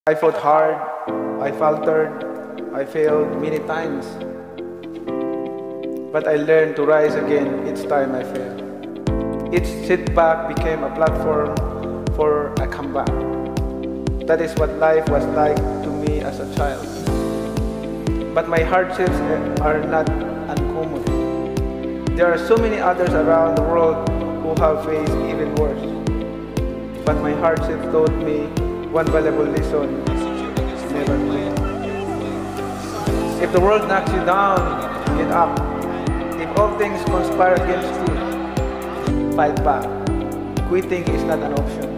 I fought hard, I faltered, I failed many times. But I learned to rise again each time I failed. Each setback became a platform for a comeback. That is what life was like to me as a child. But my hardships are not uncommon. There are so many others around the world who have faced even worse. But my hardships taught me one valuable lesson: never quit. If the world knocks you down, get up. If all things conspire against you, fight back. Quitting is not an option.